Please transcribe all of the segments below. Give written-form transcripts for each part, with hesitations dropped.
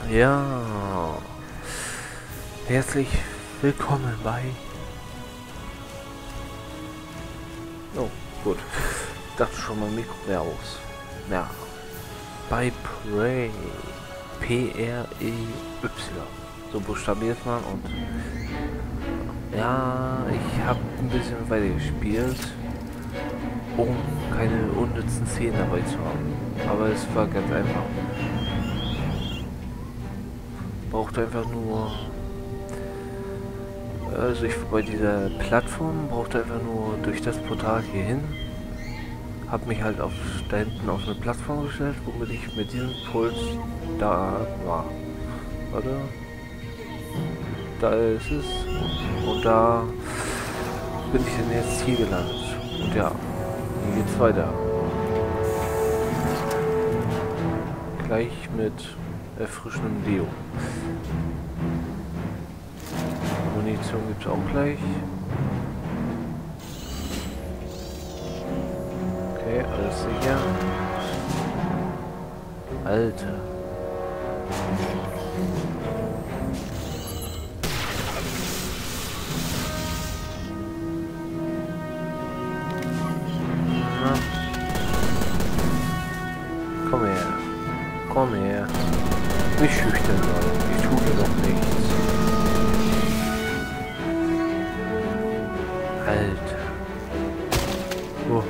Ja, herzlich willkommen bei... Oh, gut. Ich dachte schon, mein Mikro wäre aus. Ja, bei Prey. P-R-E-Y. So buchstabiert man und... Ja, ich habe ein bisschen weiter gespielt, um keine unnützen Szenen dabei zu haben. Aber es war ganz einfach. Brauchte einfach nur... Also ich bei dieser Plattform brauchte einfach nur durch das Portal hier hin. Hab mich halt da hinten auf eine Plattform gestellt, womit ich mit diesem Puls da war. Warte. Da ist es. Und da bin ich dann jetzt hier gelandet. Und ja, hier geht's weiter. Gleich mit erfrischendem Deo. Munition gibt's auch gleich. Okay, alles sicher. Alter. Na. Komm her. Komm her. Nicht schüchtern sein. Ich tue dir doch nichts. Alter. Oh.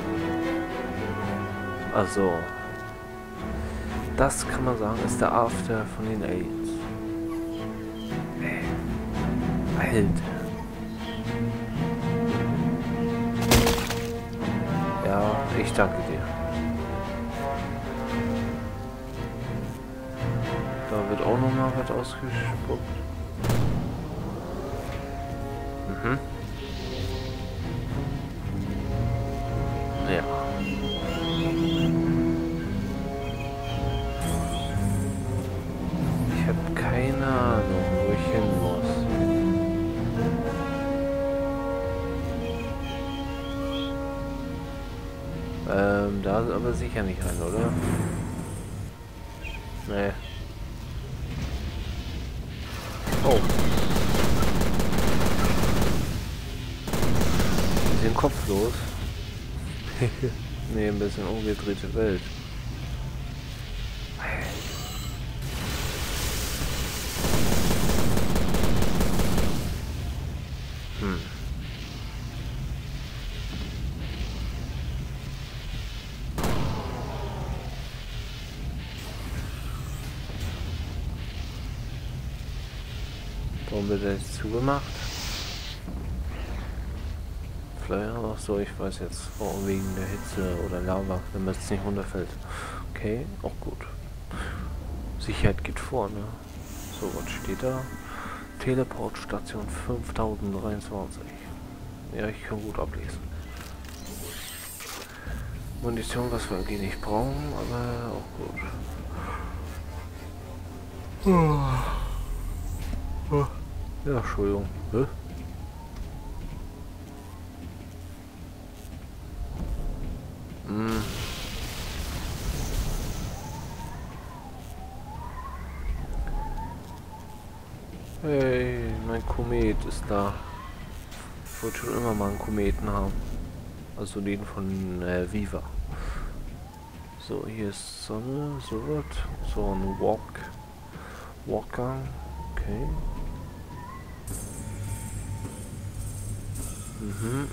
Also. Das kann man sagen, ist der After von den Aliens. Alter. Ja, ich danke dir. Da wird auch noch mal was ausgespuckt. Mhm. Ja. Ich habe keine Ahnung, wo ich hin muss. Da ist aber sicher nicht rein, oder? Nee. Oh. Bisschen kopflos. Nee, ein bisschen umgedrehte Welt. Hm. Warum wird er jetzt zugemacht? Vielleicht auch so, ich weiß jetzt, warum wegen der Hitze oder Lava, wenn man es nicht runterfällt. Okay, auch gut. Sicherheit geht vor, ne? So, was steht da? Teleportstation 5023. Ja, ich kann gut ablesen. Munition, was wir irgendwie nicht brauchen, aber auch gut. Ja, Entschuldigung. Hä? Hm. Hey, mein Komet ist da. Ich wollte schon immer mal einen Kometen haben. Also den von Viva. So, hier ist Sonne, so was. So ein Walkgang. Okay. Mhm.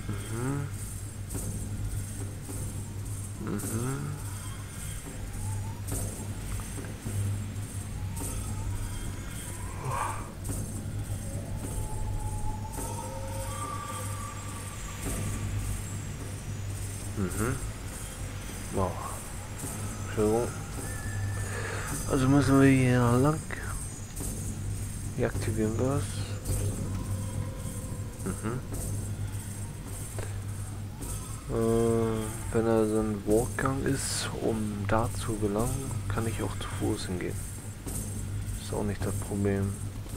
Wow. So. Also müssen wir hier lang. Hier aktivieren wir es. Wenn er so ein Walkgang ist, um da zu gelangen, kann ich auch zu Fuß hingehen. Ist auch nicht das Problem.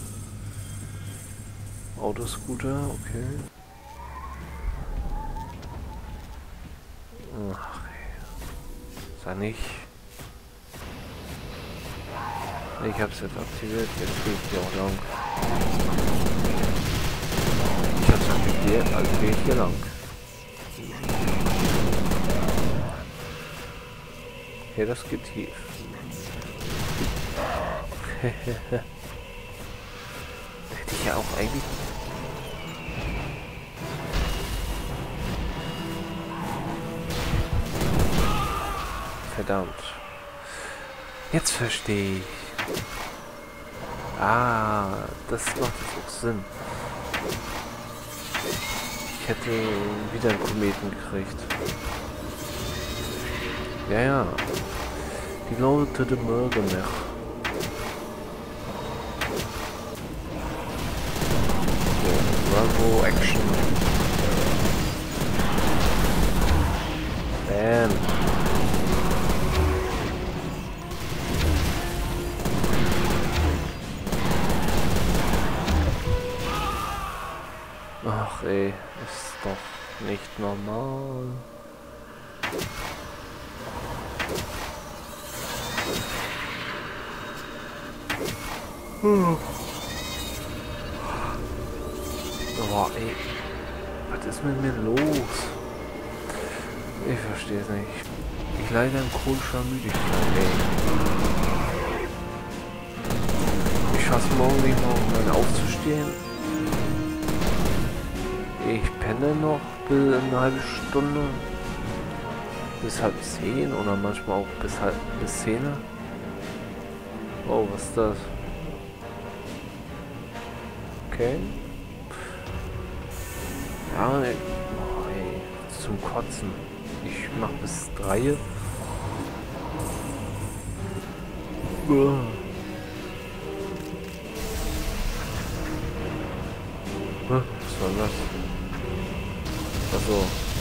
Autoscooter, okay. Ach, sei nicht. Ich habe es jetzt aktiviert, jetzt gehe ich hier auch lang. Ich habe es aktiviert, also gehe ich hier lang. Ja, das geht tief. Hätte ich ja auch eigentlich... Verdammt. Jetzt verstehe ich. Ah, das macht jetzt auch Sinn. Ich hätte wieder einen Kometen gekriegt. Ja, ja. Die Leute de mögen mich. Bravo Action. Bam. Ach ey, ist doch nicht normal. Oh ey, was ist mit mir los? Ich verstehe es nicht. Ich leide an chronischer Müdigkeit, ey. Ich schaff's morgen nicht mal aufzustehen. Ich penne noch eine halbe Stunde. Bis halb 10 oder manchmal auch bis 10. Oh, was ist das? Okay. Ja, ey. Oh, ey. Zum Kotzen. Ich mach bis 3. Was war das? Achso.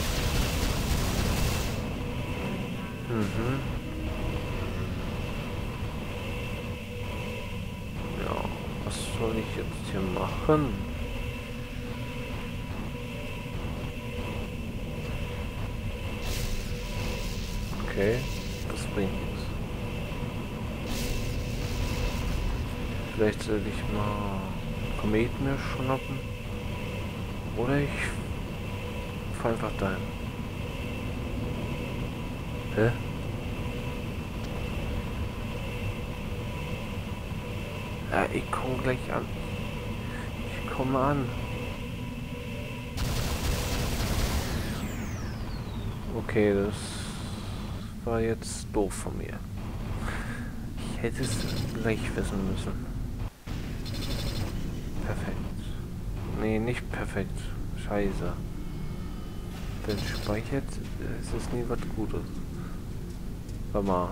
Ja, was soll ich jetzt hier machen? Okay, das bringt nichts. Vielleicht sollte ich mal Kometen mir schnappen. Oder ich fahr einfach dahin. Hä? Ja, ich komme gleich an. Ich komme an. Okay, das war jetzt doof von mir. Ich hätte es gleich wissen müssen. Perfekt. Nee, nicht perfekt. Scheiße. Wenn speichert, ist es nie was Gutes. Warte mal.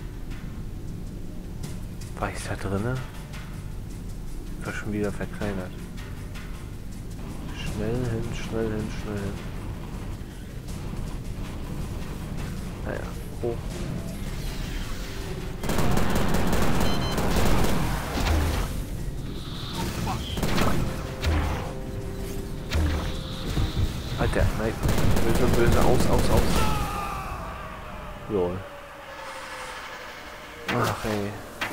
War ich da drinne? War schon wieder verkleinert. Schnell hin, schnell hin, schnell hin. Naja, hoch. Alter, nein. Böse, böse, aus. Lol. Ach ey.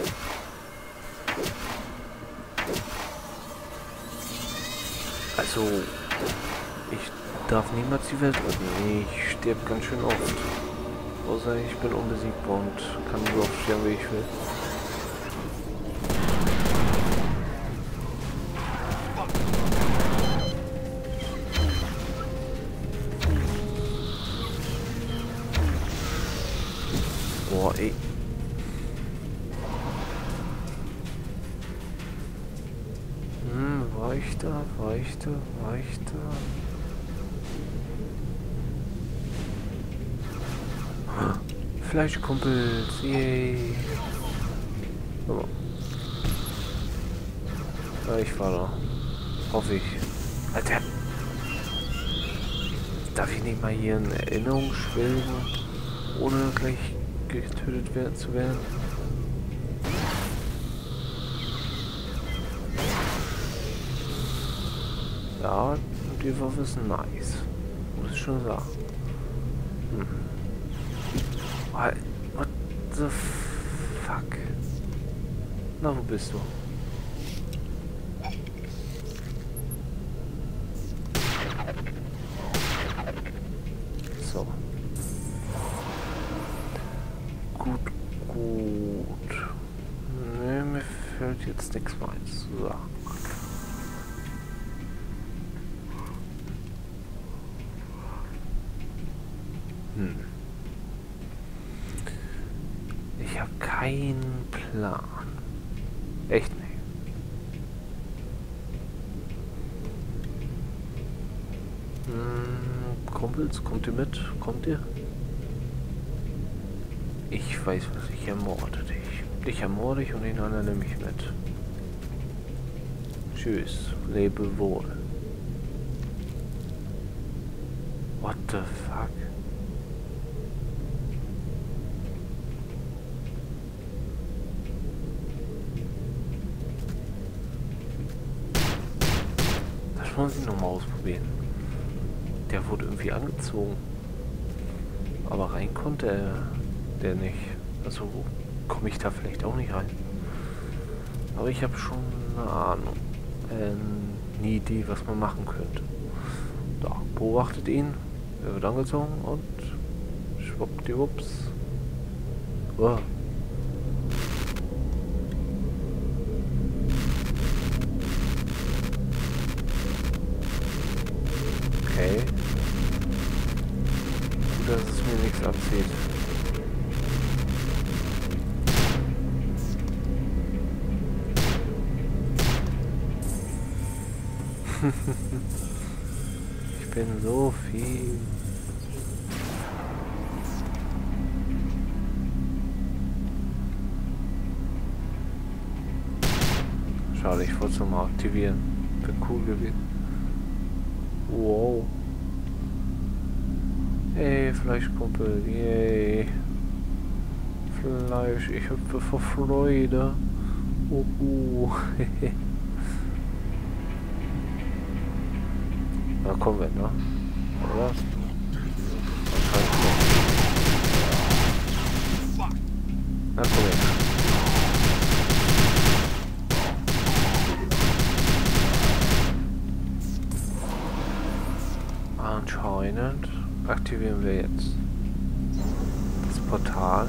Also, ich darf niemals die Welt retten. Ich sterbe ganz schön oft. Außer ich bin unbesiegbar und kann so oft sterben, wie ich will. Boah, ey. War ich da? Fleischkumpels, yay. Oh. Ja, ich war da. Hoffe ich. Alter. Darf ich nicht mal hier in Erinnerung schwelgen, ohne gleich getötet zu werden? Ja, die Waffe ist nice. Muss ich schon sagen. What the fuck? Na, wo bist du? So. Gut, gut. Ne, mir fällt jetzt nichts mehr ein. So. Ich habe keinen Plan. Echt nicht. Kumpels, kommt ihr mit? Kommt ihr? Ich weiß was, ich ermorde dich. Dich ermorde ich und den anderen nehme ich mit. Tschüss, lebe wohl. What the fuck? Das muss ich nochmal ausprobieren. Der wurde irgendwie angezogen. Aber rein konnte der nicht. Also komme ich da vielleicht auch nicht rein. Aber ich habe schon eine Ahnung. Eine Idee, was man machen könnte. Da, beobachtet ihn. Er wird angezogen und schwuppdiwupps. Oh. Okay. Gut, dass es mir nichts abzieht. Ich bin so viel. Schade, ich wollte es nochmal aktivieren. Wäre cool gewesen. Wow. Hey, Fleischkumpel. Yay. Fleisch. Ich hüpfe vor Freude. Da kommen wir, ne? Oder? Na, komm her. Anscheinend aktivieren wir jetzt das Portal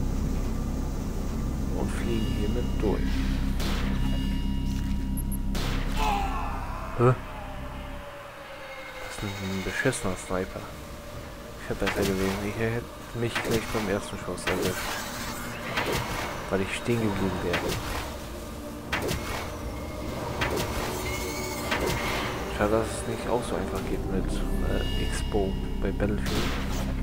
und fliegen hiermit durch. Hä? Das ist ein beschissener Sniper. Ich hätte besser gewesen. Ich hätte mich gleich beim ersten Schuss erwischt. Weil ich stehen geblieben wäre. Schade, dass es nicht auch so einfach geht mit X-Bow bei Battlefield.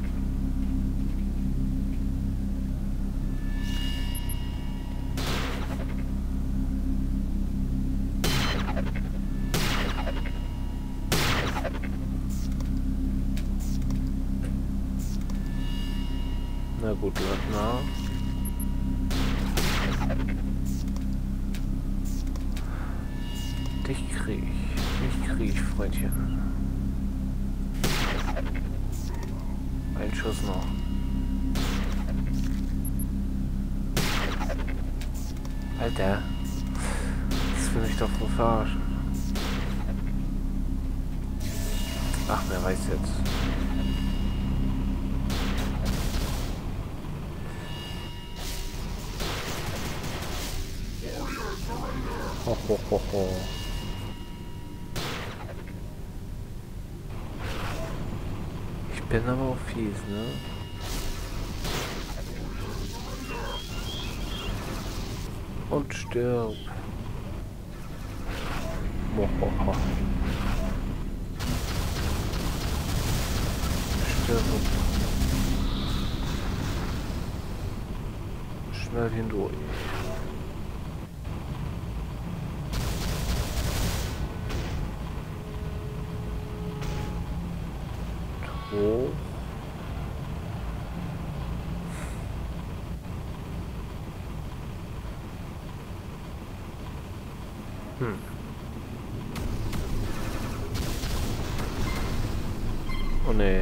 Na gut, na. Dich krieg ich, Freundchen. Ein Schuss noch. Alter. Das will mich doch wohl verarschen. Ach, wer weiß jetzt. Ho, ho, ho, ho. Ich bin aber auch fies, ne? Und stirb. Ho, ho, ho. Stirb. Schnell hindurch. Hoch. Oh ne.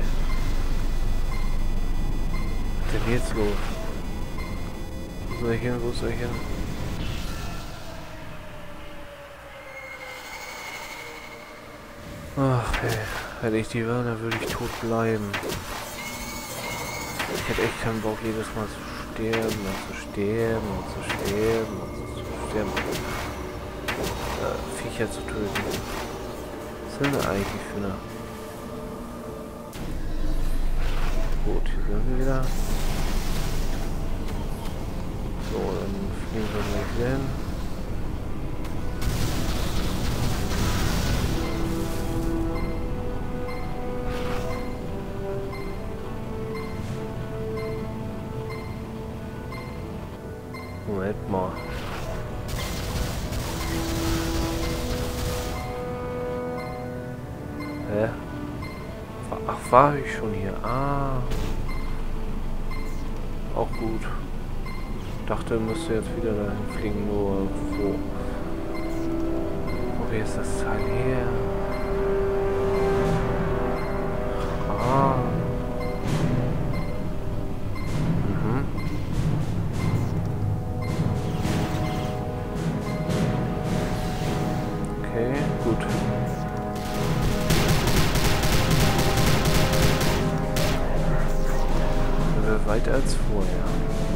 Was ist denn jetzt los? Wo soll ich hin? Wo soll ich hin? Ach, ey. Wenn ich die wäre, dann würde ich tot bleiben. Ich hätte echt keinen Bock, jedes Mal zu sterben und zu sterben und zu sterben und zu sterben. Viecher zu töten. Was sind denn eigentlich für eine... Gut, hier sind wir wieder. So, dann fliegen wir gleich hin. Moment mal. Hä? Ach, war ich schon hier? Ah. Auch gut. Dachte, müsste jetzt wieder dahin fliegen, nur wo? Wie ist das Teil her? Ah. Mhm. Okay, gut. Weiter als vorher.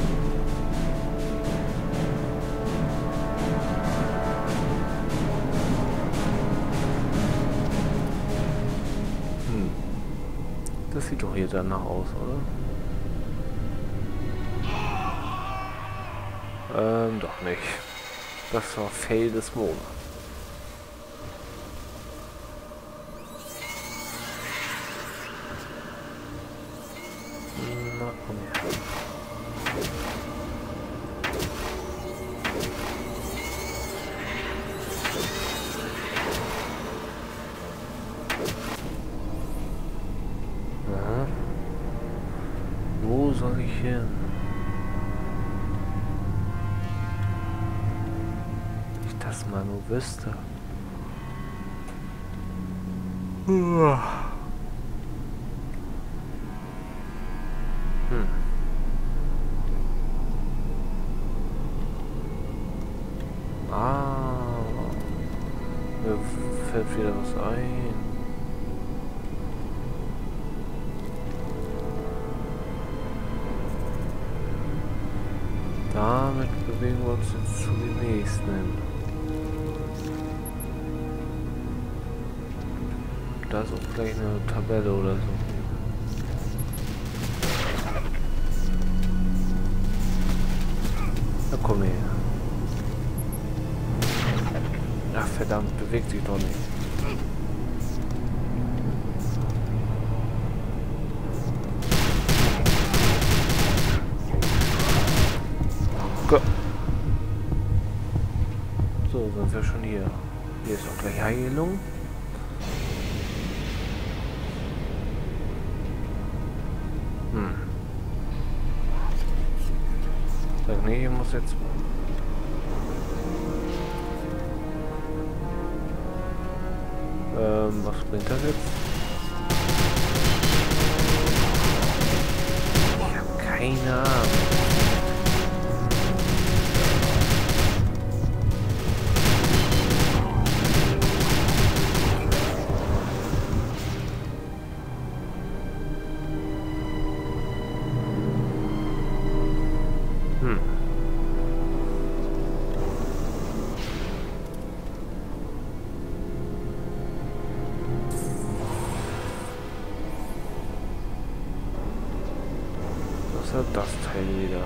Das sieht doch hier danach aus, oder? Doch nicht. Das war Fail des Monats. Na komm her. Aha. Wo soll ich hin? Ich das mal nur wüsste. Ah, mir fällt wieder was ein. Damit bewegen wir uns jetzt zu den nächsten hin. Da ist auch gleich eine Tabelle oder so. Na komm her. Ach verdammt, bewegt sich doch nicht. Go. So, sind wir schon hier. Hier ist auch gleich Heilung. Sag nee, ich muss jetzt... was bringt das jetzt? Ich habe keine Ahnung. Was hat das Teil wieder?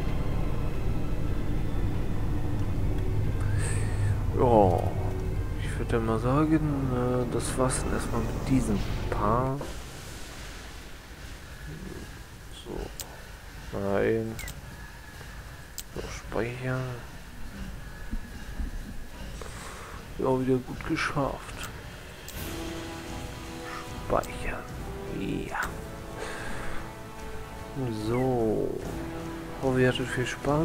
Ja, ich würde mal sagen, das war's dann erstmal mit diesem Paar. So, nein. So, speichern. Ja, wieder gut geschafft. Speichern. Ja. So. Hoffe, ihr hattet viel Spaß.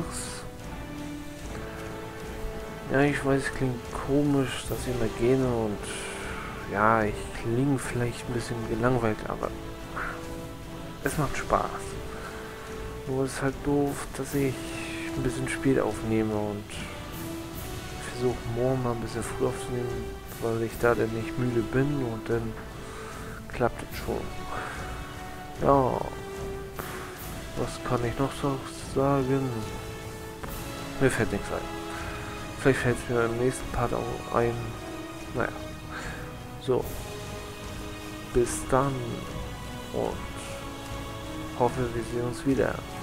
Ja, ich weiß, es klingt komisch, dass ich immer gehe und ja, ich klinge vielleicht ein bisschen gelangweilt, aber es macht Spaß. Nur ist halt doof, dass ich ein bisschen spät aufnehme und versuche morgen mal ein bisschen früh aufzunehmen. weil ich da dann nicht müde bin und dann klappt es schon. Ja, was kann ich noch so sagen? Mir fällt nichts ein. Vielleicht fällt es mir im nächsten Part auch ein. Naja, so, bis dann und hoffe, wir sehen uns wieder.